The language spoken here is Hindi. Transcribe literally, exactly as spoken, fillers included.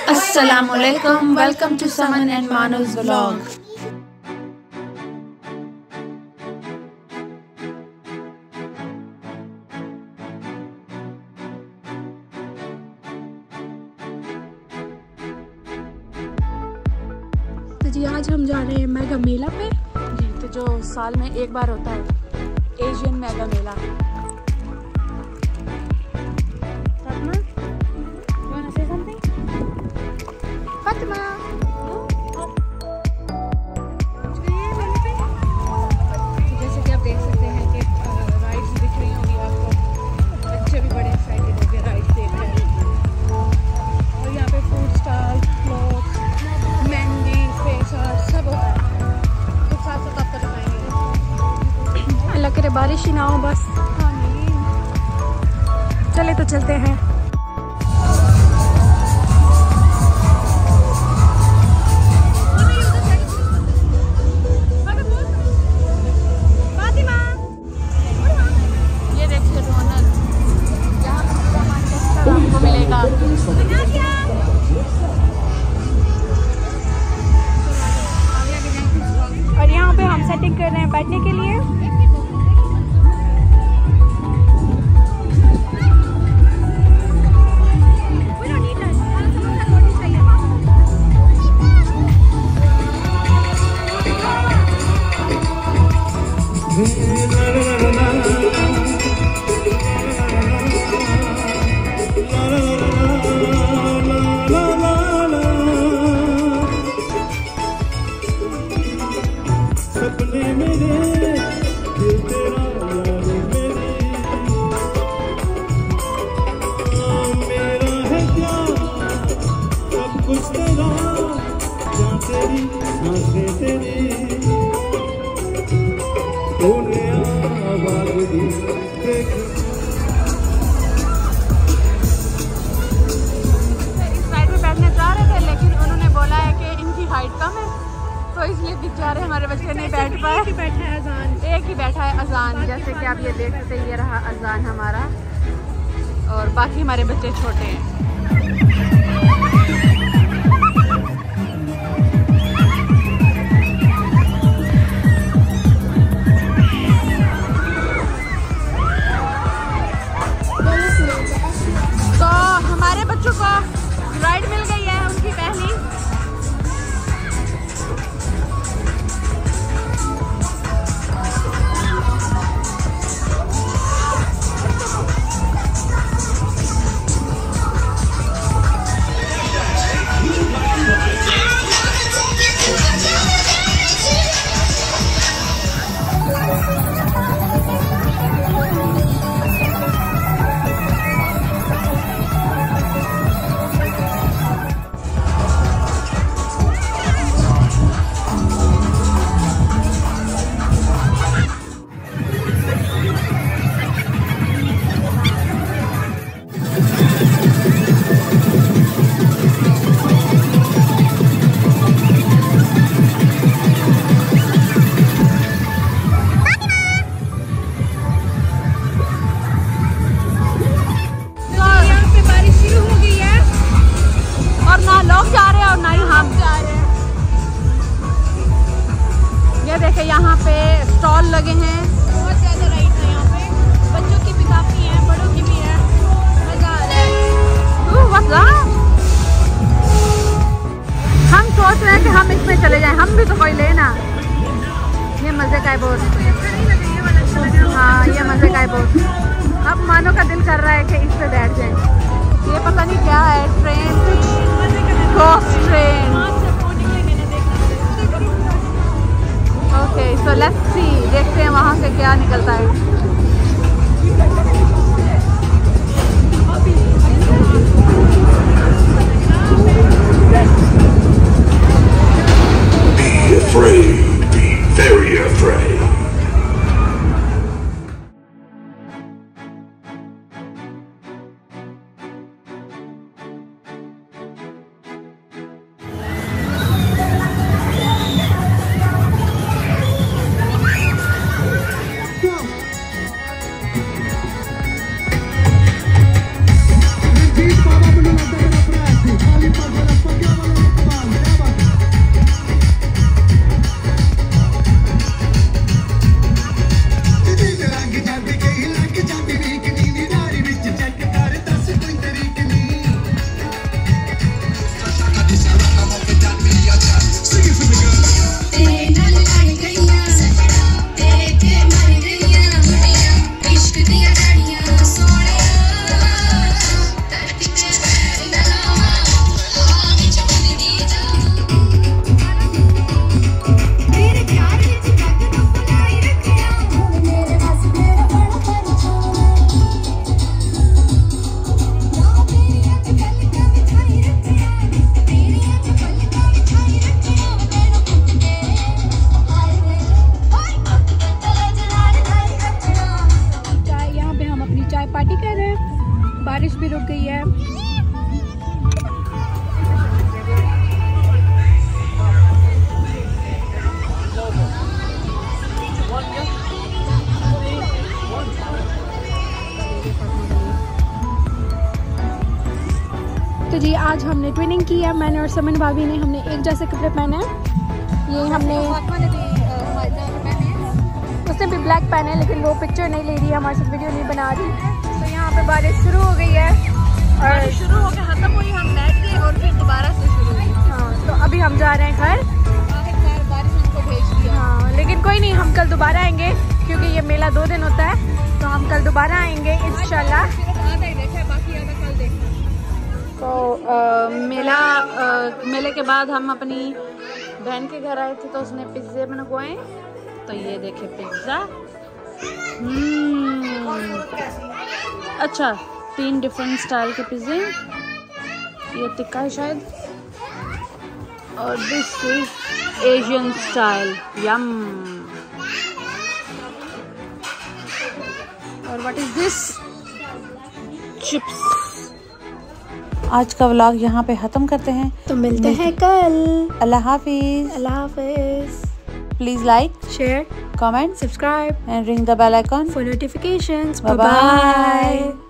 Assalamualaikum, welcome to Saman and Manu's vlog. तो जी आज हम जा रहे हैं मेगा मेला पे जी, तो जो साल में एक बार होता है एशियन मेगा मेला। जैसे कि आप देख सकते हैं कि राइड्स दिख रही होंगी आपको, बच्चे भी बड़े एक्साइटेड होकर राइड्स देख रहे हैं। और यहाँ पे food stall, cloth, mehndi, face art सब होता है। तो साथ साथ आपको दिखाएंगे। अल्लाह करे बारिश ही ना हो बस। चले तो चलते हैं। और यहाँ पे हम सेटिंग कर रहे हैं बैठने के लिए। इसलिए दिख जा रहे हमारे बच्चे नहीं बैठ पाए। एक ही बैठा है अजान, एक ही बैठा है अजान। जैसे कि आप ये देख सकते हैं, ये रहा अजान हमारा और बाकी हमारे बच्चे छोटे हैं। तो हमारे बच्चों को राइड मिल गई है उनकी पहली। देखे यहाँ पे स्टॉल लगे हैं, बहुत ज़्यादा राइड है यहाँ पे। बच्चों की भी काफ़ी है, बड़ों की भी है। मज़ा आ रहा है। हम सोच रहे हैं कि हम इसमें चले जाएं, हम भी तो कोई लेना। ये मज़े का है बहुत। हाँ ये मज़े का है बहुत। अब मानो का दिल कर रहा है कि इस पे बैठ जाए। ये पता नहीं क्या है, train, ghost train. Okay so let's see, देखते हैं वहाँ से क्या निकलता है। Be afraid, be very afraid. आज हमने ट्विनिंग की है, मैंने और समन भाभी ने, हमने एक जैसे कपड़े पहने हैं। ये हमने उसने भी ब्लैक पहने हैं, लेकिन वो पिक्चर नहीं ले रही है, हमारे साथ वीडियो नहीं बना रही। तो यहाँ पे बारिश शुरू हो गई है और शुरू होकर खत्म हुई, हम बैठ गए और फिर दोबारा से शुरू हुई। हाँ, तो अभी हम जा रहे हैं घर। बारिश हमको भेज दिया। हाँ, लेकिन कोई नहीं, हम कल दोबारा आएंगे क्योंकि ये मेला दो दिन होता है, तो हम कल दोबारा आएंगे इंशाल्लाह। तो आ, मेला आ, मेले के बाद हम अपनी बहन के घर आए थे, तो उसने पिज्जे बनवाए। तो ये देखे पिज्ज़ा, अच्छा तीन डिफरेंट स्टाइल के पिज्जे। ये टिक्का है शायद, और this is Asian style, yum. और व्हाट इज दिस? चिप्स। आज का व्लॉग यहाँ पे ख़त्म करते हैं, तो मिलते हैं कल। अल्लाह हाफिज। अल्लाह हाफिज। Please like, share, comment, subscribe and ring the bell icon for notifications. Bye bye. Bye bye.